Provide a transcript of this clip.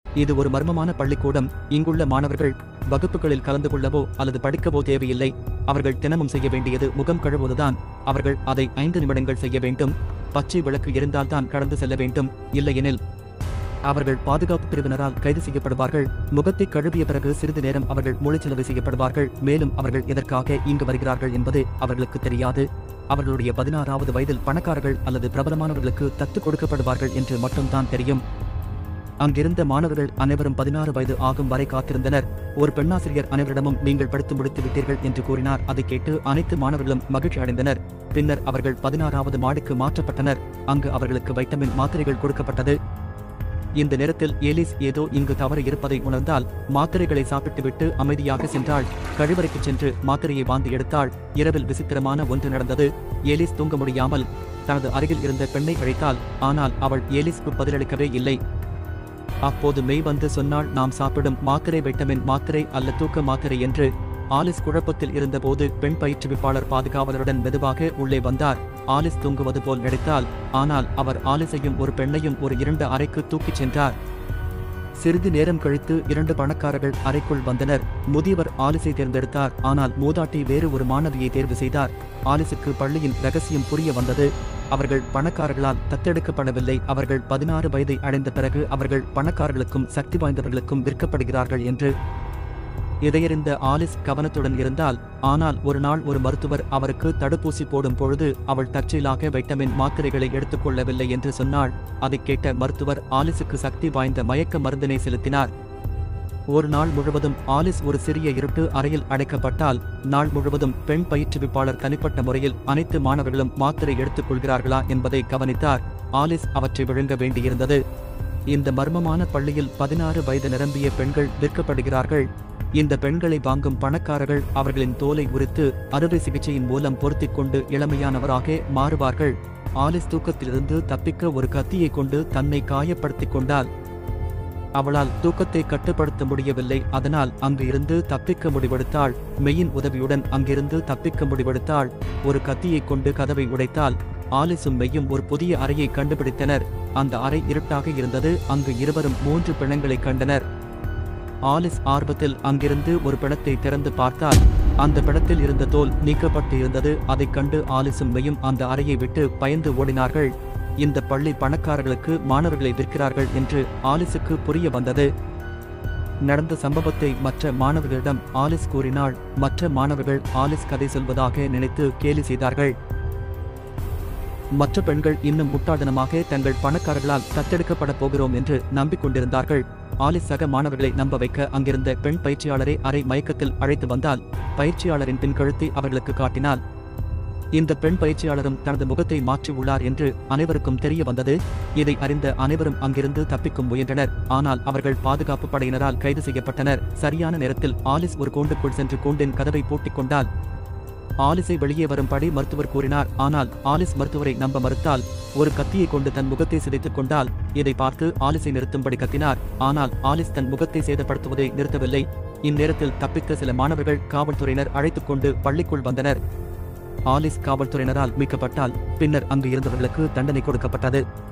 இது ஒரு மர்மமான பள்ளிக்கூடம். இங்குள்ள மாணவர்கள் வகுப்புகளில் கலந்து கொள்ளவோ அல்லது படிக்கவோ தேவையில்லை. அவர்கள் தினமும் செய்ய வேண்டியது முகம் கழுவுவதுதான். அவர்கள் அதை 5 நிமிடங்கள் செய்ய வேண்டும். பச்சை விளக்கு இருந்தால்தான் கடந்து செல்ல வேண்டும். இல்லையெனில் அவர்கள் பாதுகாப்பு பிரிவினரால் கைது செய்யப்படுவார்கள். முகத்தை கழுவிய பிறகு சிறிது நேரம் அவர்கள் மூளைச்சலவை செய்யப்படுவார்கள். மேலும் அவர்கள் எதற்காக இங்கு வருகிறார்கள் என்பது அவர்களுக்கு தெரியாது. அவர்களுடைய 16வது வயதில் பணக்காரர்கள் அல்லது பிரபலமானவர்களுக்கு தத்து கொடுக்கப்படுவார்கள் என்று மட்டும்தான் தெரியும். அங்கிருந்த மாணவர்கள் அனைவரும் 16 வயது ஆகும் வரை காத்திருந்தனர். ஒரு பெண்ணாசிரியர் அனைவரிடமும் நீங்கள் படித்து முடித்து விட்டீர்கள் என்று கூறினார். அதை கேட்டு அனைத்து மாணவர்களும் மகிழ்ச்சி அடைந்தனர். பின்னர் அவர்கள் 16வது மாடிக்கு மாற்றப்பட்டனர். அங்கு அவர்களுக்கு வைட்டமின் மாத்திரைகள் கொடுக்கப்பட்டது. இந்த நேரத்தில் ஏலிஸ் ஏதோ இங்கு தவறு இருப்பதை உணர்ந்தால் மாத்திரைகளை சாப்பிட்டுவிட்டு அமைதியாக சென்றாள். கழிவறைக்கு சென்று மாத்திரையை வாந்தி எடுத்தாள். இரவில் விசித்திரமான ஒன்று நடந்தது. ஏலிஸ் தூங்க முடியாமல் தனது அருகில் இருந்த பெண்ணை அழைத்தாள். ஆனால் அவள் ஏலிஸ்க்கு பதிலளிக்கவே இல்லை. அப்போது மெய் வந்து சொன்னாள், நாம் சாப்பிடும் மாத்திரை வைட்டமின் மாத்திரை அல்ல, தூக்க மாத்திரை என்று. ஆலிஸ் குழப்பத்தில் இருந்தபோது பெண் பயிற்றுவிப்பாளர் பாதுகாவலருடன் மெதுவாக உள்ளே வந்தார். ஆலிஸ் தூங்குவது போல் நடித்தாள். ஆனால் அவர் ஆலிஸையும் ஒரு பெண்ணையும் ஒரு இருண்ட அறைக்கு தூக்கிச் சென்றார். சிறிது நேரம் கழித்து 2 பணக்காரர்கள் அறைக்குள் வந்தனர். முதியவர் ஆலிஸை தேர்ந்தெடுத்தார். ஆனால் மூதாட்டி வேறு ஒரு மாணவியை தேர்வு செய்தார். ஆலிஸுக்கு பள்ளியின் ரகசியம் புரிய வந்தது. அவர்கள் பணக்காரர்களால் தத்தெடுக்கப்படவில்லை. அவர்கள் 16 வயதை அடைந்த பிறகு அவர்கள் பணக்காரர்களுக்கும் சக்தி வாய்ந்தவர்களுக்கும் விற்கப்படுகிறார்கள் என்று. இதையறிந்த ஆலிஸ் கவனத்துடன் இருந்தால். ஆனால் ஒரு நாள் ஒரு மருத்துவர் அவருக்கு தடுப்பூசி போடும் பொழுது அவள் தற்செயலாக வைட்டமின் மாத்திரைகளை எடுத்துக்கொள்ளவில்லை என்று சொன்னாள். அதைக் கேட்ட மருத்துவர் ஆலிஸுக்கு சக்தி வாய்ந்த மயக்க மருந்தினை செலுத்தினார். ஒரு நாள் முழுவதும் ஆலிஸ் ஒரு சிறிய இருட்டு அறையில் அடைக்கப்பட்டால். நாள் முழுவதும் பெண் பயிற்றுவிப்பாளர் தனிப்பட்ட முறையில் அனைத்து மாணவர்களும் மாத்திரை எடுத்துக்கொள்கிறார்களா என்பதை கவனித்தார். ஆலிஸ் அவற்றை விழுங்க வேண்டியிருந்தது. இந்த மர்மமான பள்ளியில் 16 வயது நிரம்பிய பெண்கள் விற்கப்படுகிறார்கள். இந்த பெண்களை வாங்கும் பணக்காரர்கள் அவர்களின் தோலை உரித்து அறுவை சிகிச்சையின் மூலம் பொருத்திக் கொண்டு இளமையானவராக மாறுவார்கள். ஆலிஸ் தூக்கத்திலிருந்து தப்பிக்க ஒரு கத்தியை கொண்டு தன்னை காயப்படுத்திக் கொண்டாள். அவளால் தூக்கத்தை கட்டுப்படுத்த முடியவில்லை. அதனால் அங்கு இருந்து தப்பிக்க முடிவெடுத்தாள். மெயின் உதவியுடன் அங்கிருந்து தப்பிக்க முடிவெடுத்தாள். ஒரு கத்தியை கொண்டு கதவை உடைத்தாள். ஆலிஸும் மெய்யும் ஒரு புதிய அறையை கண்டுபிடித்தனர். அந்த அறை இருட்டாக இருந்தது. அங்கு இருவரும் 3 பிணங்களை கண்டனர். ஆலிஸ் ஆர்வத்தில் அங்கிருந்து ஒரு பிணத்தை திறந்து பார்த்தால் அந்த பிணத்தில் இருந்த தோல் நீக்கப்பட்டு இருந்தது. அதைக் கண்டு ஆலிஸும் மெய்யும் அந்த அறையை விட்டு பயந்து ஓடினார்கள். இந்த பள்ளி பணக்காரர்களுக்கு மாணவர்களை விற்கிறார்கள் என்று ஆலிஸுக்கு புரிய வந்தது. நடந்த சம்பவத்தை மற்ற மாணவர்களிடம் ஆலிஸ் கூறினாள். மற்ற மாணவர்கள் ஆலிஸ் கதை சொல்வதாக நினைத்து கேலி செய்தார்கள். மற்ற பெண்கள் இன்னும் முட்டாள்தனமாக தங்கள் பணக்காரர்களால் தத்தெடுக்கப்பட போகிறோம் என்று நம்பிக்கொண்டிருந்தார்கள். ஆலிஸ் சக மாணவர்களை நம்ப வைக்க அங்கிருந்த பெண் பயிற்சியாளரை அரை மயக்கத்தில் அழைத்து வந்தால். பயிற்சியாளரின் பின் கழுத்தை அவர்களுக்கு காட்டினாள். இந்த பெண் பயிற்சியாளரும் தனது முகத்தை மாற்றி உள்ளார் என்று அனைவருக்கும் தெரிய வந்தது. இதை அறிந்த அனைவரும் அங்கிருந்து தப்பிக்கும் முயன்றனர். ஆனால் அவர்கள் பாதுகாப்பு படையினரால் கைது செய்யப்பட்டனர். சரியான நேரத்தில் ஆலிஸ் ஒரு கூண்டுக்குள் சென்று கூண்டின் கதவை பூட்டிக் கொண்டாள். ஆலிஸை வெளியே வரும்படி மருத்துவர் கூறினார். ஆனால் ஆலிஸ் மருத்துவரை நம்ப மறுத்தாள். ஒரு கத்தியை கொண்டு தன் முகத்தை சிதைத்துக் கொண்டாள். இதை பார்த்து ஆலிஸை நிறுத்தும்படி கத்தினார். ஆனால் ஆலிஸ் தன் முகத்தை சேதப்படுத்துவதை நிறுத்தவில்லை. இந்நேரத்தில் தப்பித்த சில மாணவர்கள் காவல்துறையினர் அழைத்துக் கொண்டு பள்ளிக்குள் வந்தனர். ஆலிஸ் காவல்துறையினரால் மீட்கப்பட்டால். பின்னர் அங்கு இருந்தவர்களுக்கு தண்டனை கொடுக்கப்பட்டது.